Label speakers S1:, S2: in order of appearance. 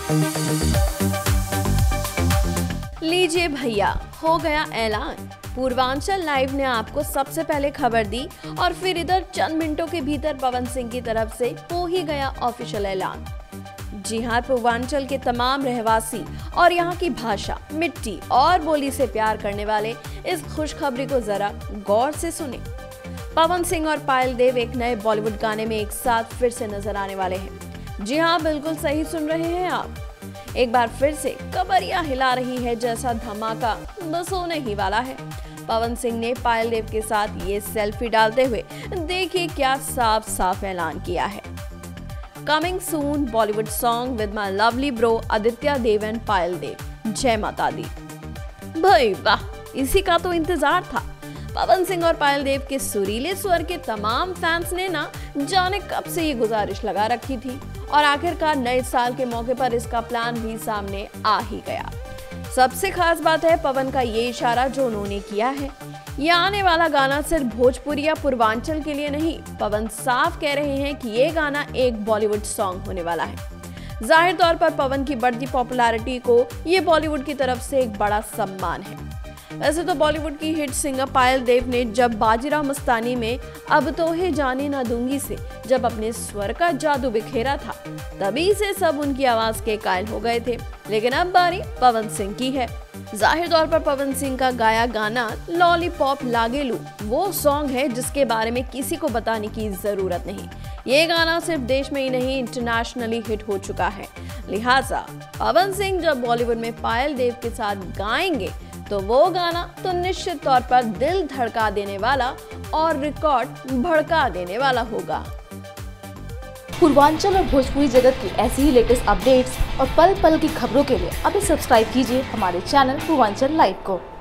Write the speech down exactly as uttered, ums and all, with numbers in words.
S1: लीजिए भैया, हो गया ऐलान। पूर्वांचल लाइव ने आपको सबसे पहले खबर दी और फिर इधर चंद मिनटों के भीतर पवन सिंह की तरफ से हो ही गया ऑफिशियल ऐलान। जी हाँ, पूर्वांचल के तमाम रहवासी और यहाँ की भाषा, मिट्टी और बोली से प्यार करने वाले इस खुशखबरी को जरा गौर से सुने। पवन सिंह और पायल देव एक नए बॉलीवुड गाने में एक साथ फिर से नजर आने वाले हैं। जी हाँ, बिल्कुल सही सुन रहे हैं आप। एक बार फिर से कमरियां हिला रही है जैसा धमाका बस होने ही वाला है। पवन सिंह ने पायल देव के साथ ये सेल्फी डालते हुए देखिए क्या साफ साफ ऐलान किया है। Coming soon Bollywood song with my lovely bro Aditya Dev and Payal Dev. जय माता दी। भाई वाह, इसी का तो इंतजार था। पवन सिंह और पायल देव के सुरीले स्वर के तमाम फैंस ने ना जाने कब से ये गुजारिश लगा रखी थी और आखिरकार नए साल के मौके पर इसका प्लान भी सामने आ ही गया। सबसे खास बात है पवन का ये इशारा जो उन्होंने किया है। ये आने वाला गाना सिर्फ भोजपुरी या पूर्वांचल के लिए नहीं, पवन साफ कह रहे हैं कि ये गाना एक बॉलीवुड सॉन्ग होने वाला है। जाहिर तौर पर पवन की बढ़ती पॉपुलैरिटी को ये बॉलीवुड की तरफ से एक बड़ा सम्मान है। वैसे तो बॉलीवुड की हिट सिंगर पायल देव ने जब बाजीराव मस्तानी में अब तो है जाने ना दूंगी से जब अपने स्वर का जादू बिखेरा था, तभी से सब उनकी आवाज के कायल हो गए थे। लेकिन अब बारी पवन सिंह की है। जाहिर तौर पर पवन सिंह का गाया गाना लॉलीपॉप लागेलू वो सॉन्ग है जिसके बारे में किसी को बताने की जरूरत नहीं। ये गाना सिर्फ देश में ही नहीं, इंटरनेशनली हिट हो चुका है। लिहाजा पवन सिंह जब बॉलीवुड में पायल देव के साथ गाएंगे तो वो गाना तो निश्चित तौर पर दिल धड़का देने वाला और रिकॉर्ड भड़का देने वाला होगा।
S2: पूर्वांचल और भोजपुरी जगत की ऐसी ही लेटेस्ट अपडेट्स और पल पल की खबरों के लिए अभी सब्सक्राइब कीजिए हमारे चैनल पूर्वांचल लाइव को।